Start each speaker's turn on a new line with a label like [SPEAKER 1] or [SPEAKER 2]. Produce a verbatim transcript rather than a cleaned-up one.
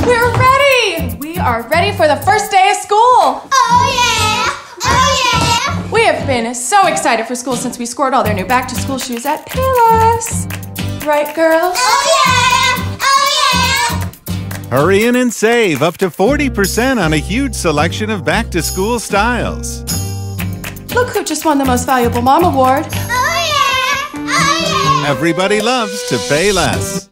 [SPEAKER 1] We're ready! We are ready for the first day of school!
[SPEAKER 2] Oh yeah! Oh yeah!
[SPEAKER 1] We have been so excited for school since we scored all their new back-to-school shoes at Payless. Right, girls?
[SPEAKER 2] Oh yeah! Oh yeah!
[SPEAKER 3] Hurry in and save up to forty percent on a huge selection of back-to-school styles.
[SPEAKER 1] Look who just won the Most Valuable Mom Award.
[SPEAKER 2] Oh yeah! Oh yeah!
[SPEAKER 3] Everybody loves to pay less.